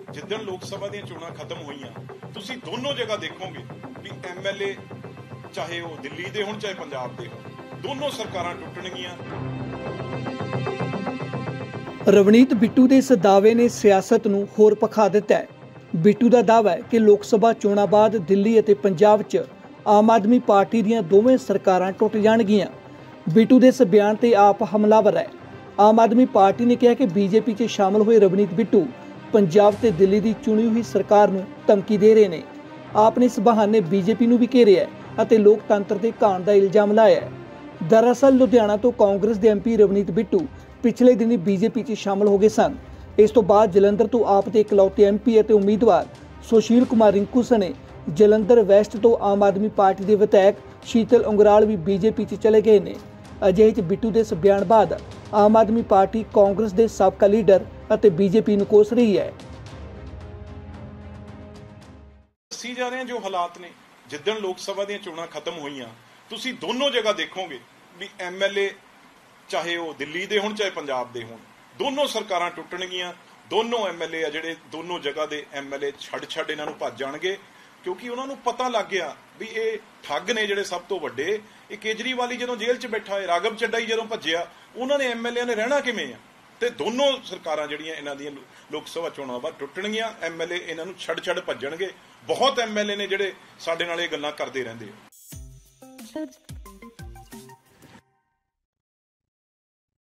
ਜਿੱਦਣ ਲੋਕ ਸਭਾ ਦੀਆਂ ਚੋਣਾਂ ਖਤਮ ਹੋਈਆਂ ਤੁਸੀਂ ਦੋਨੋਂ ਜਗ੍ਹਾ ਦੇਖੋਗੇ ਵੀ ਐਮਐਲਏ ਚਾਹੇ ਉਹ ਦਿੱਲੀ ਦੇ ਹੋਣ ਚਾਹੇ ਪੰਜਾਬ ਦੇ ਹੋਣ, ਦੋਨੋਂ ਸਰਕਾਰਾਂ ਟੁੱਟਣਗੀਆਂ। ਰਵਨੀਤ ਬਿੱਟੂ ਦੇ ਇਸ ਦਾਅਵੇ ਨੇ ਸਿਆਸਤ ਨੂੰ ਹੋਰ ਭਖਾ ਦਿੱਤਾ ਹੈ। ਬਿੱਟੂ ਦਾ ਦਾਅਵਾ ਹੈ ਕਿ ਲੋਕ ਸਭਾ ਚੋਣਾਂ ਬਾਅਦ ਦਿੱਲੀ ਅਤੇ ਪੰਜਾਬ 'ਚ ਆਮ ਆਦਮੀ ਪਾਰਟੀ ਦੀਆਂ ਦੋਵੇਂ ਸਰਕਾਰਾਂ ਟੁੱਟ ਜਾਣਗੀਆਂ। ਬਿੱਟੂ ਦੇ ਇਸ ਬਿਆਨ ਤੇ ਆਪ ਹਮਲਾਵਰ ਹੈ। ਆਮ ਆਦਮੀ ਪਾਰਟੀ ਨੇ ਕਿਹਾ ਕਿ ਬੀਜੇਪੀ 'ਚ ਸ਼ਾਮਲ ਹੋਏ ਰਵਨੀਤ ਬਿੱਟੂ ਪੰਜਾਬ ਤੇ ਦਿੱਲੀ ਦੀ ਚੁਣੀ ਹੋਈ ਸਰਕਾਰ ਨੂੰ ਧਮਕੀ ਦੇ ਰਹੇ ਨੇ। ਆਪ ਨੇ ਇਸ ਬਹਾਨੇ ਬੀਜੇਪੀ ਨੂੰ ਵੀ ਘੇਰਿਆ ਅਤੇ ਲੋਕਤੰਤਰ ਤੇ ਘਾਣ ਦਾ ਇਲਜ਼ਾਮ ਲਾਇਆ ਹੈ। ਦਰਅਸਲ ਲੁਧਿਆਣਾ ਤੋਂ ਕਾਂਗਰਸ ਦੇ ਐਮਪੀ ਰਵਨੀਤ ਬਿੱਟੂ ਪਿਛਲੇ ਦਿਨੀ ਬੀਜੇਪੀ 'ਚ ਸ਼ਾਮਲ ਹੋ ਗਏ ਸਨ। ਇਸ ਤੋਂ ਬਾਅਦ ਜਲੰਧਰ ਤੋਂ ਆਪ ਦੇ ਇਕਲੌਤੇ ਐਮਪੀ ਅਤੇ ਉਮੀਦਵਾਰ ਸੁਸ਼ੀਲ ਕੁਮਾਰ ਰਿੰਕੂ ਸਣੇ ਜਲੰਧਰ ਵੈਸਟ ਤੋਂ ਆਮ ਆਦਮੀ ਪਾਰਟੀ ਦੇ ਵਿਧਾਇਕ ਸ਼ੀਤਲ ਉਂਗਰਾਲ ਵੀ ਬੀਜੇਪੀ 'ਚ ਚਲੇ ਗਏ ਨੇ। ਅਜਿਹੇ 'ਚ ਬਿੱਟੂ ਦੇ ਇਸ ਬਿਆਨ ਬਾਅਦ ਆਮ ਆਦਮੀ ਪਾਰਟੀ ਕਾਂਗਰਸ ਦੇ ਸਾਬਕਾ ਲੀਡਰ ਅਤੇ ਬੀਜੇਪੀ ਨੂੰ ਕੋਸ ਰਹੀ ਹੈ। ਦੱਸੀ ਜਾ ਰਹੇ ਜੋ ਹਾਲਾਤ ਨੇ, ਜਿੱਦਣ ਲੋਕ ਸਭਾ ਦੀਆਂ ਚੋਣਾਂ ਖਤਮ ਹੋਈਆਂ ਤੁਸੀਂ ਦੋਨੋਂ ਜਗ੍ਹਾ ਦੇਖੋਗੇ ਵੀ ਐਮਐਲਏ ਚਾਹੇ ਉਹ ਦਿੱਲੀ ਦੇ ਹੋਣ ਚਾਹੇ ਪੰਜਾਬ ਦੇ ਹੋਣ, ਦੋਨੋਂ ਸਰਕਾਰਾਂ ਟੁੱਟਣਗੀਆਂ। ਦੋਨੋਂ ਐਮਐਲਏ ਆ ਜਿਹੜੇ ਦੋਨੋਂ ਜਗ੍ਹਾ ਦੇ ਐਮਐਲਏ ਛੱਡ ਇਹਨਾਂ ਨੂੰ ਭੱਜ ਜਾਣਗੇ, ਕਿਉਂਕਿ ਉਹਨਾਂ ਨੂੰ ਪਤਾ ਲੱਗ ਗਿਆ ਵੀ ਇਹ ਠੱਗ ਨੇ ਜਿਹੜੇ ਸਭ ਤੋਂ ਵੱਡੇ। ਇਹ ਕੇਜਰੀਵਾਲ ਹੀ ਜਦੋਂ ਜੇਲ੍ਹ 'ਚ ਬੈਠਾ ਹੈ, ਰਾਘਵ ਚੱਡਾ ਹੀ ਜਦੋਂ ਭੱਜਿਆ, ਉਹਨਾਂ ਨੇ ਐਮਐਲਏ ਨੇ ਰਹਿਣਾ ਕਿਵੇਂ ਆ? ਤੇ ਦੋਨੋਂ ਸਰਕਾਰਾਂ ਜਿਹੜੀਆਂ ਇਹਨਾਂ ਦੀਆਂ ਲੋਕ ਸਭਾ ਚੋਣਾਂ ਬਾਅਦ ਟੁੱਟਣਗੀਆਂ। ਐਮਐਲਏ ਇਹਨਾਂ ਨੂੰ ਛੱਡ ਭੱਜਣਗੇ। ਬਹੁਤ ਐਮਐਲਏ ਨੇ ਜਿਹੜੇ ਸਾਡੇ ਨਾਲ ਇਹ ਗੱਲਾਂ ਕਰਦੇ ਰਹਿੰਦੇ ਆ।